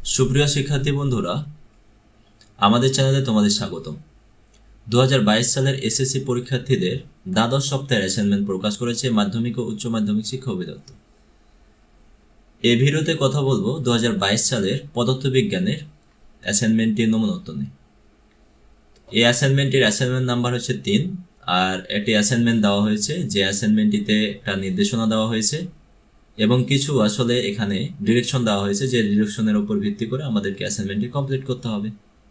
সুপ্রিয় শিক্ষার্থী বন্ধুরা, আমাদের চ্যানেলে তোমাদের স্বাগতম। 2022 সালের এসএসসি পরীক্ষার্থীদের দ্বাদশ সপ্তাহের অ্যাসাইনমেন্ট প্রকাশ করেছে মাধ্যমিক ও উচ্চ মাধ্যমিক শিক্ষা অধিদপ্তর। এই ভিডিওতে কথা বলবো 2022 সালের পদার্থবিজ্ঞানের অ্যাসাইনমেন্টটির নমুনোত্তর নিয়ে। এই অ্যাসাইনমেন্টের অ্যাসাইনমেন্ট নাম্বার হচ্ছে 3, আর একটি অ্যাসাইনমেন্ট দেওয়া হয়েছে, যে অ্যাসাইনমেন্টটিতে একটা নির্দেশনা দেওয়া হয়েছে এবং কিছু আসলে এখানে ডিরেকশন দেওয়া হয়েছে, যে ডিরেকশনের উপর ভিত্তি করে আমাদেরকে অ্যাসাইনমেন্টটি কমপ্লিট করতে হবে।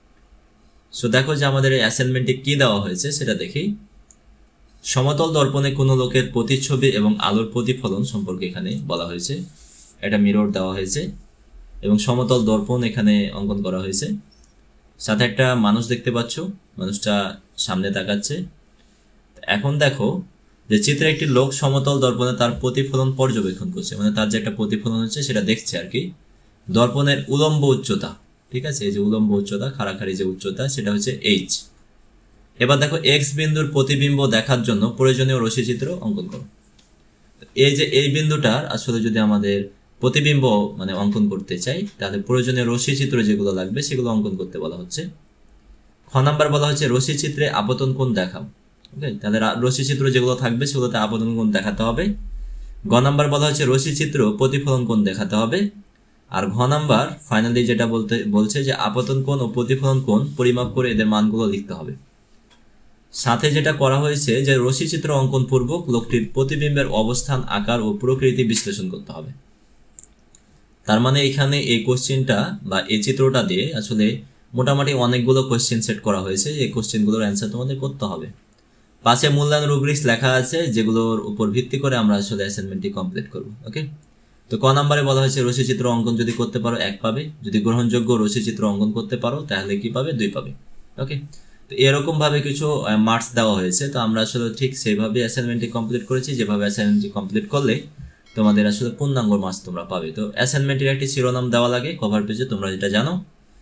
সো দেখো যে আমাদের এই অ্যাসাইনমেন্টে কি দেওয়া হয়েছে সেটা দেখি। সমতল দর্পণে কোনো লোকের প্রতিচ্ছবি এবং আলোর প্রতিফলন সম্পর্কে এখানে বলা হয়েছে। একটা মিরর দেওয়া হয়েছে এবং সমতল দর্পণ এখানে অঙ্কন করা হয়েছে। সাথে একটা মানুষ দেখতে পাচ্ছ, মানুষটা সামনে তাকাচ্ছে। এখন দেখো যে চিত্রে একটি লোক সমতল দর্পণে তার প্রতিফলন পর্যবেক্ষণ করছে, মানে তার যে একটা প্রতিফলন হচ্ছে সেটা দেখছে আর কি। দর্পণের উলম্ব উচ্চতা, ঠিক আছে, এই যে উলম্ব উচ্চতা, খাড়াখাড়ি যে উচ্চতা, সেটা হচ্ছে এইচ। এবার দেখো এক্স বিন্দুর প্রতিবিম্ব দেখার জন্য প্রয়োজনীয় রশ্মিচিত্র অঙ্কন করো। এই যে এই বিন্দুটার আসলে যদি আমাদের প্রতিবিম্ব মানে অঙ্কন করতে চাই, তাহলে প্রয়োজনীয় রশ্মিচিত্র যেগুলো লাগবে সেগুলো অঙ্কন করতে বলা হচ্ছে। খ নাম্বার বলা হচ্ছে রশ্মিচিত্রে আপতন কোণ দেখাও। ওকে, তাহলে রশ্মিচিত্র যেগুলো থাকবে সেগুলোতে আপতন কোণ দেখাতে হবে। গ নাম্বার বলা হচ্ছে রশ্মিচিত্র প্রতিফলন কোণ দেখাতে হবে। আর ঘ নাম্বার ফাইনালি যেটা বলছে যে আপতন কোণ ও প্রতিফলন কোণ পরিমাপ করে এদের মানগুলো লিখতে হবে। সাথে যেটা করা হয়েছে যে রশ্মিচিত্র অঙ্কন পূর্বক লোকটির প্রতিবিম্বের অবস্থান, আকার ও প্রকৃতি বিশ্লেষণ করতে হবে। তার মানে এখানে এই কোশ্চেনটা বা এই চিত্রটা দিয়ে আসলে মোটামুটি অনেকগুলো কোশ্চেন সেট করা হয়েছে। এই কোশ্চেনগুলোর অ্যান্সার তোমাদের করতে হবে। পাশে মূল্যায়ন রুব্রিক্স লেখা আছে, যেগুলোর উপর ভিত্তি করে আমরা আসলে অ্যাসাইনমেন্টটি কমপ্লিট করব। ওকে, তো ক নাম্বারে বলা হয়েছে রশ্মিচিত্র অঙ্কন যদি করতে পারো 1 পাবে, যদি গ্রহণযোগ্য রশ্মিচিত্র অঙ্কন করতে পারো তাহলে কি পাবে, 2 পাবে। ওকে, তো এরকম ভাবে কিছু মার্কস দেওয়া হয়েছে। তো আমরা আসলে ঠিক সেইভাবে অ্যাসাইনমেন্টটি কমপ্লিট করেছি, যেভাবে অ্যাসাইনমেন্টটি কমপ্লিট করলে তোমাদের আসলে পূর্ণাঙ্গ মার্কস তোমরা পাবে। তো অ্যাসাইনমেন্টের একটি শিরোনাম দেওয়া লাগে কভার পেজে, তোমরা যেটা জানো।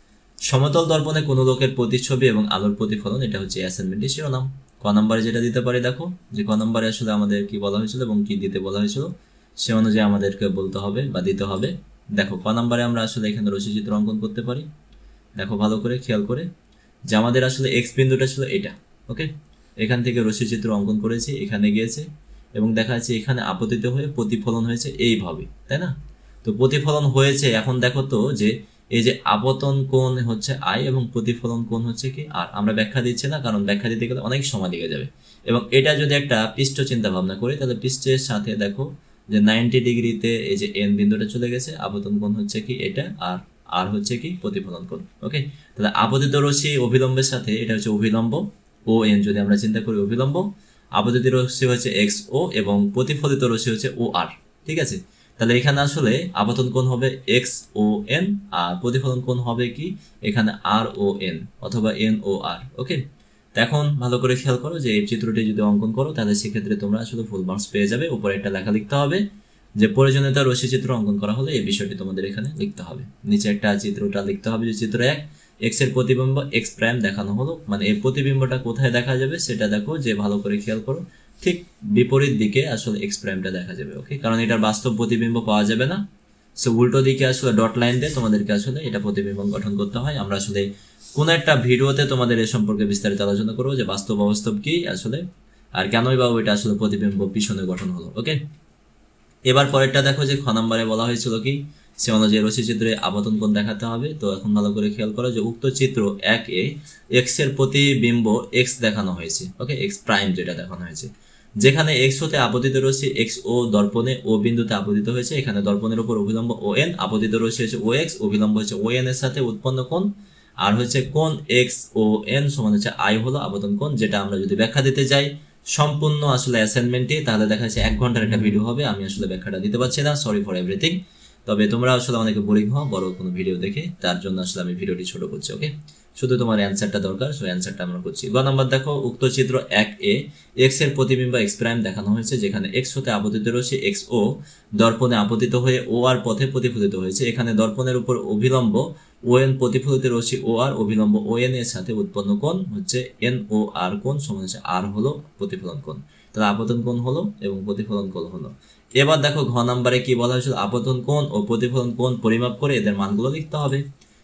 সমতল দর্পণে কোনো লোকের প্রতিচ্ছবি এবং আলোর প্রতিফলন, এটা হচ্ছে অ্যাসাইনমেন্টের শিরোনাম। ক নাম্বারে যেটা দিতে পারি, দেখো যে ক নাম্বারে আসলে আমাদের কি বলা হয়েছিল এবং কি দিতে বলা হয়েছিল সে অনুযায়ী আমাদেরকে বলতে হবে বা দিতে হবে। দেখো ক নাম্বারে আমরা আসলে এখানে রশ্মিচিত্র অঙ্কন করতে পারি। দেখো ভালো করে খেয়াল করে যে আমাদের আসলে এক্স বিন্দুটা ছিল এটা। ওকে, এখান থেকে রশ্মিচিত্র অঙ্কন করেছি, এখানে গিয়েছে এবং দেখা যাচ্ছে এখানে আপতিত হয়ে প্রতিফলন হয়েছে এইভাবে, তাই না? তো প্রতিফলন হয়েছে, এখন দেখো তো যে এই যে আপতন কোণ হচ্ছে আই এবং প্রতিফলন কোণ হচ্ছে কি আর। আমরা ব্যাখ্যা দিচ্ছি না, কারণ ব্যাখ্যা দিতে গেলে অনেক সময় লেগে যাবে। এবং এটা যদি একটা পৃষ্ঠ চিন্তা ভাবনা করি, তাহলে পৃষ্ঠের সাথে দেখো যে 90 ডিগ্রিতে এই যে এন বিন্দুটা চলে গেছে, আপতন কোণ হচ্ছে কি এটা, আর আর হচ্ছে কি প্রতিফলন কোণ। ওকে, তাহলে আপতিত রশ্মি অভিলম্বের সাথে এটা হচ্ছে অভিলম্ব ও এন, যদি আমরা চিন্তা করি অভিলম্ব, আপতিত রশ্মি হচ্ছে এক্স ও এবং প্রতিফলিত রশ্মি হচ্ছে ও আর। ঠিক আছে, তাহলে এখানে আসলে আপতন কোণ হবে এক্স ও এন আর প্রতিফলন কোণ হবে কি এখানে আর ও এন অথবা এন ও আর। ওকে, তো এখন ভালো করে খেয়াল করো যে এই চিত্রটি যদি অঙ্কন করো তাহলে সেক্ষেত্রে তোমরা আসলে ফুল মার্কস পেয়ে যাবে। উপরে একটা লেখা লিখতে হবে যে প্রয়োজনীয়তা রশ্মিচিত্র অঙ্কন করা হলে এই বিষয়টি তোমাদের এখানে লিখতে হবে। নিচে একটা চিত্রটা লিখতে হবে যে চিত্র 1, এক্স এর প্রতিবিম্ব এক্স প্রাইম দেখানো হলো, মানে এই প্রতিবিম্বটা কোথায় দেখা যাবে সেটা দেখো, যে ভালো করে খেয়াল করো ঠিক বিপরীত দিকে আসলে এক্স প্রাইমটা দেখা যাবে। ওকে, কারণ এটার বাস্তব প্রতিবিম্ব পাওয়া যাবে না, সো উল্টো দিকে আসলে ডট লাইন দিয়ে তোমাদেরকে আসলে এটা প্রতিবিম্ব গঠন করতে হয়। আমরা আসলে কোন একটা ভিডিওতে তোমাদের এ সম্পর্কে বিস্তারিত আলোচনা করবো যে বাস্তব অবাস্তব কি আসলে আর কেনই বা ওইটা আসলে প্রতিবিম্ব পিছনে গঠন হলো। ওকে, এবার পরেরটা দেখো যে খ নাম্বারে বলা হয়েছিল কি সে অনুযায়ী রশ্মিচিত্রে আপতন কোণ দেখাতে হবে। তো এখন ভালো করে খেয়াল করো যে উক্ত চিত্র 1 এ এক্স এর প্রতিবিম্ব এক্স দেখানো হয়েছে। ওকে, এক্স প্রাইম যেটা দেখানো হয়েছে, যেখানে এক্স হতে আপতিত রশ্মি এক্স ও দর্পণে ও বিন্দুতে আপতিত হয়েছে। এখানে দর্পণের উপর অভিলম্ব ও এন, আপতিত রশ্মি হচ্ছে ও এক্স, অভিলম্ব হচ্ছে ও এন এর সাথে উৎপন্ন কোণ, আর হচ্ছে কোণ এক্স ও এন সমান হচ্ছে আই হলো আপতন কোণ। যেটা আমরা যদি ব্যাখ্যা দিতে যাই সম্পূর্ণ আসলে অ্যাসাইনমেন্টে, তাহলে দেখা যাচ্ছে 1 ঘন্টার একটা ভিডিও হবে। আমি আসলে ব্যাখ্যাটা দিতে পারছি না, সরি ফর এভরিথিং। তবে তোমরা আসলে অনেকে বোরিং হও বড় কোনো ভিডিও দেখে, তার জন্য আসলে আমি ভিডিওটি ছোট করছি। ওকে, শুধু তোমার অ্যান্সারটা দরকার, সো অ্যান্সারটা আমরা করছি। গ নাম্বার দেখো উক্ত চিত্র 1 এ এক্স এর প্রতিবিম্ব এক্স প্রাইম দেখানো হয়েছে, যেখানে এক্স হতে আপতিত রশ্মি এক্স ও দর্পণে আপতিত হয়ে ও আর পথে প্রতিফলিত হয়েছে। এখানে দর্পণের উপর অভিলম্ব ও এন, প্রতিফলিত রশ্মি ও আর, অভিলম্ব ও এন এর সাথে উৎপন্ন কোণ হচ্ছে এন ও আর কোণ সমান হচ্ছে আর হলো প্রতিফলন কোণ। তাহলে আপতন কোণ হলো এবং প্রতিফলন কোণ হলো। এবার দেখো ঘ নাম্বারে কি বলা হয়েছিল, আপতন কোণ ও প্রতিফলন কোণ পরিমাপ করে এদের মানগুলো লিখতে হবে।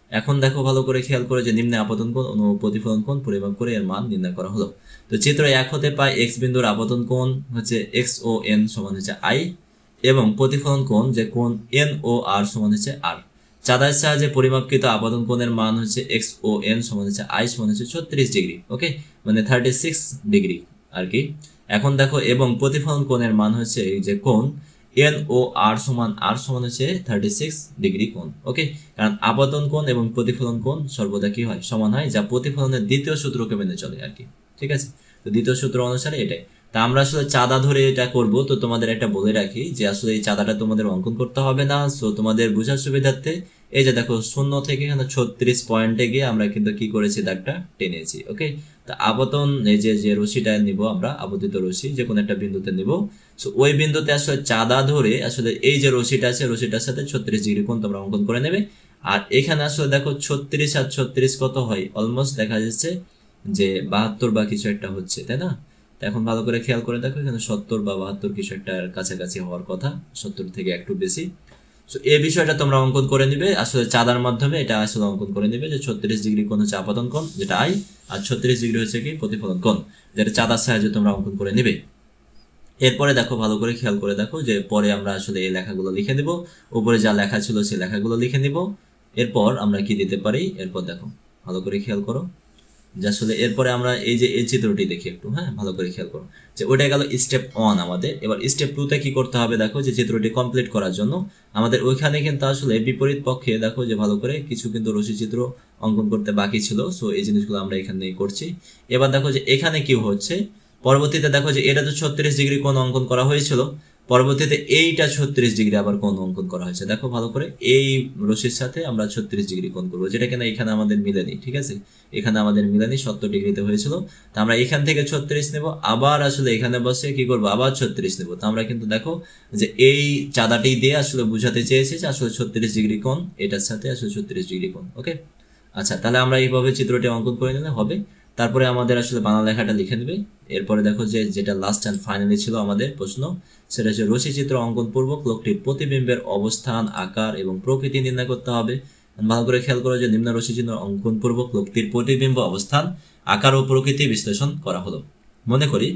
এখন দেখো ভালো করে খেয়াল করে যে নিম্নে আপতন কোণ ও প্রতিফলন কোণ পরিমাপ করে এর মান নির্ণয় করা হলো। তো চিত্র 1 হতে পাই x বিন্দুর আপতন কোণ হচ্ছে x ও n সমান হচ্ছে i এবং প্রতিফলন কোণ যে কোণ n ও r সমান হচ্ছে r। চাঁদার সাহায্যে পরিমাপকৃত আপতন কোণের মান হচ্ছে x ও n সমান হচ্ছে i সমান হচ্ছে 36 ডিগ্রি, ওকে, মানে 36 ডিগ্রি আর কি। এখন দেখো এবং প্রতিফলন কোণের মান হচ্ছে এই যে কোণ n ও r সমান হচ্ছে 36 ডিগ্রি কোণ, ওকে। কারণ আপতন কোণ এবং প্রতিফলন কোণ সর্বদা কি হয়, সমান হয়, যা প্রতিফলনের দ্বিতীয় সূত্রকে মেনে চলে আর কি, ঠিক আছে। তো দ্বিতীয় সূত্র অনুসারে এটাই। তা আমরা আসলে চাঁদা ধরে এটা করব। তো তোমাদের একটা বলে রাখি যে আসলে এই চাঁদাটা তোমাদের অঙ্কন করতে হবে না। সো তোমাদের বোঝার সুবিধার্থে এই যে দেখো 0 থেকে এখানে 36 পয়েন্টে গিয়ে আমরা কিন্তু কি করেছি, দাগটা টেনেছি, ওকে। তা আপতন এই যে রশিটা নিব আমরা, আপতিত রশি যে কোনো একটা বিন্দুতে নিব। সো ওই বিন্দুতে আসলে চাঁদা ধরে আসলে এই যে রশিটা আছে, রশিটার সাথে 36 ডিগ্রি কোণ তোমরা অঙ্কন করে নেবে। আর এখানে আসলে দেখো 36 আর 36 কত হয়, অলমোস্ট দেখা যাচ্ছে যে 72 বা কিছু একটা হচ্ছে, তাই না। এখন ভালো করে খেয়াল করে দেখো, এখানে 70 বা 72 কিছু একটা কাছাকাছি হওয়ার কথা, 70 থেকে একটু বেশি। সো এই বিষয়টা তোমরা অঙ্কন করে নিবে আসলে চাঁদার মাধ্যমে, এটা আসলে অঙ্কন করে নিবে যে 36 ডিগ্রি কোণ হচ্ছে আপতন কোণ যেটা আই, আর 36 ডিগ্রি হচ্ছে কি প্রতিফলন কোণ, যেটা চাঁদার সাহায্যে তোমরা অঙ্কন করে নিবে। এরপরে দেখো ভালো করে খেয়াল করে দেখো যে পরে আমরা আসলে এই লেখাগুলো লিখে নিব, উপরে যা লেখা ছিল সেই লেখাগুলো লিখে নিব। এরপর আমরা কি দিতে পারি, এরপর দেখো ভালো করে খেয়াল করো যে আসলে এরপরে আমরা এই যে এই চিত্রটি দেখি একটু, হ্যাঁ ভালো করে খেয়াল করো যে ওটা গেল স্টেপ 1 আমাদের। এবার স্টেপ 2 তে কি করতে হবে দেখো, যে চিত্রটি কমপ্লিট করার জন্য আমাদের ওইখানে কিন্তু আসলে বিপরীত পক্ষে দেখো যে ভালো করে কিছু কিন্তু রশি চিত্র অঙ্কন করতে বাকি ছিল। সো এই জিনিসগুলো আমরা এখানে করছি। এবার দেখো যে এখানে কি হচ্ছে, পরবর্তীতে দেখো যে এটা তো 36 ডিগ্রি কোণ অঙ্কন করা হয়েছিল, পরবর্তীতে এইটা 36 ডিগ্রি আবার কোণ অঙ্কন করা হয়েছে। দেখো ভালো করে এই রশির সাথে আমরা 36 ডিগ্রি কোণ করবো, যেটা কিনা এখানে আমাদের মিলেনি, ঠিক আছে, এখানে আমাদের মিলেনি, 70 ডিগ্রিতে হয়েছিল। তো আমরা এখান থেকে 36 নেব, আবার আসলে এখানে বসে কি করবো, আবার 36 নেব। তো আমরা কিন্তু দেখো যে এই চাঁদাটি দিয়ে আসলে বুঝাতে চেয়েছি যে আসলে 36 ডিগ্রি কোণ এটার সাথে আসলে 36 ডিগ্রি কোণ, ওকে। আচ্ছা, তাহলে আমরা এইভাবে চিত্রটি অঙ্কন করে নিলে হবে। তারপরে আমাদের আসলে বাংলা লেখাটা লিখে নেবে। এরপরে দেখো যে যেটা লাস্ট অ্যান্ড ফাইনালি ছিল আমাদের প্রশ্ন, সেটা হচ্ছে রশি চিত্র অঙ্কন পূর্বক লোকটির প্রতিবিম্বের অবস্থান, আকার এবং প্রকৃতি নির্ণয় করতে হবে। ভালো করে খেয়াল করো যে নিম্ন রশি চিত্র অঙ্কন পূর্বক লোকটির প্রতিবিম্ব অবস্থান, আকার ও প্রকৃতি বিশ্লেষণ করা হলো। মনে করি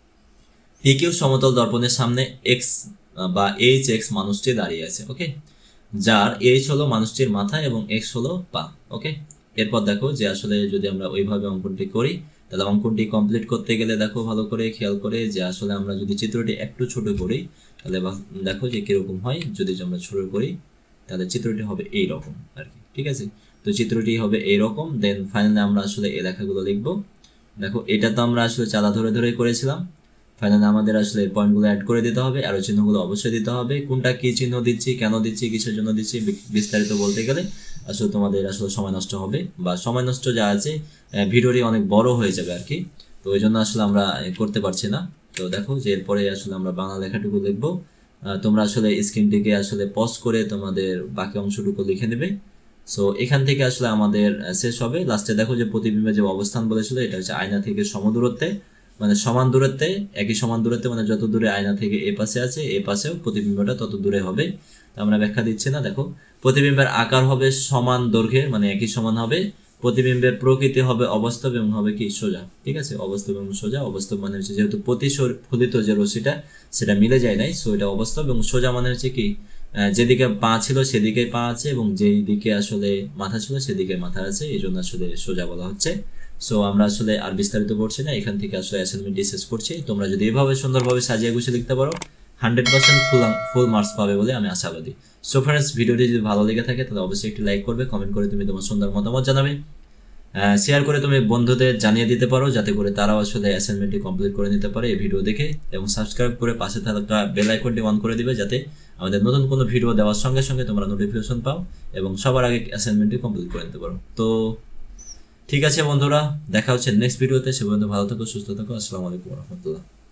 পিকিউ সমতল দর্পণের সামনে এক্স বা এইচ এক্স মানুষটি দাঁড়িয়ে আছে, ওকে, যার এইচ হলো মানুষটির মাথা এবং এক্স হলো পা, ওকে। এরপর দেখো যে আসলে যদি আমরা ওইভাবে অঙ্কনটি করি, তাহলে অঙ্কনটি কমপ্লিট করতে গেলে দেখো ভালো করে খেয়াল করে যে আসলে আমরা যদি চিত্রটি একটু ছোট করি তাহলে দেখো যে কিরকম হয়। যদি আমরা ছোট করি তাহলে চিত্রটি হবে এইরকম আর কি, ঠিক আছে। তো চিত্রটি হবে এইরকম। দেন ফাইনালি আমরা আসলে এই লেখাগুলো লিখবো। দেখো এটা তো আমরা আসলে চাঁদা ধরে ধরে করেছিলাম। ফাইনালি আমাদের আসলে পয়েন্টগুলো অ্যাড করে দিতে হবে, আরো চিহ্নগুলো অবশ্যই দিতে হবে। কোনটা কি চিহ্ন দিচ্ছি, কেন দিচ্ছি, কিসের জন্য দিচ্ছি, বিস্তারিত বলতে গেলে আসলে তোমাদের আসলে সময় নষ্ট হবে, বা সময় নষ্ট যা আছে ভিডিওটি অনেক বড় হয়ে যাবে আর কি। তো ওই জন্য আসলে আমরা করতে পারছি না। তো দেখো যে এরপরে আসলে আমরা বাংলা লেখাটুকু লিখবো। তোমরা আসলে স্ক্রিনটিকে আসলে পজ করে তোমাদের বাকি অংশটুকু লিখে নেবে। সো এখান থেকে আসলে আমাদের শেষ হবে। লাস্টে দেখো যে প্রতিবিম্বের যে অবস্থান বলেছিল এটা হচ্ছে আয়না থেকে সমদূরত্বে, মানে সমান দূরত্বে, একই সমান দূরত্বে, মানে যত দূরে আয়না থেকে এ পাশে আছে এ পাশেও প্রতিবিম্বটা তত দূরে হবে। তো আমরা ব্যাখ্যা দিচ্ছি না। দেখো প্রতিবিম্বের আকার হবে সমান দৈর্ঘ্যের, মানে একই সমান হবে। প্রতিবিম্বের প্রকৃতি হবে অবাস্তব এবং হবে কি সোজা, ঠিক আছে, অবাস্তব এবং সোজা। অবাস্তব মানে হচ্ছে যেহেতু প্রতিফলিত যে রশ্মিটা সেটা মিলে যায় নাই, সো এটা অবাস্তব। এবং সোজা মানে হচ্ছে কি যেদিকে পা ছিল সেদিকে পা আছে এবং যেই দিকে আসলে মাথা ছিল সেদিকে মাথা আছে, এই জন্য আসলে সোজা বলা হচ্ছে। সো আমরা আসলে আর বিস্তারিত পড়ছি না, এখান থেকে আসলে অ্যাসাইনমেন্টটি শেষ করছি। তোমরা যদি এভাবে সুন্দরভাবে সাজিয়ে গুছিয়ে লিখতে পারো 100% ফুল মার্কস পাবে বলে আমি আশাবাদী। সো ফ্রেন্ডস, ভিডিওটি যদি ভালো লেগে থাকে তাহলে অবশ্যই একটি লাইক করবে, কমেন্ট করে তুমি তোমার সুন্দর মতামত জানাবে, শেয়ার করে তুমি বন্ধুদের জানিয়ে দিতে পারো যাতে করে তারাও আসলে অ্যাসাইনমেন্টটি কমপ্লিট করে নিতে পারে এই ভিডিও দেখে। এবং সাবস্ক্রাইব করে পাশে থাকা বেল আইকনটি অন করে দিবে যাতে আমাদের নতুন কোনো ভিডিও দেওয়ার সঙ্গে সঙ্গে তোমরা নোটিফিকেশন পাও এবং সবার আগে অ্যাসাইনমেন্টটি কমপ্লিট করে নিতে পারো। তো ঠিক আছে বন্ধুরা, দেখা হচ্ছে নেক্সট ভিডিওতে। সে পর্যন্ত ভালো থাকো, সুস্থ থাকো। আসসালামু আলাইকুম ওয়া রাহমাতুল্লাহ।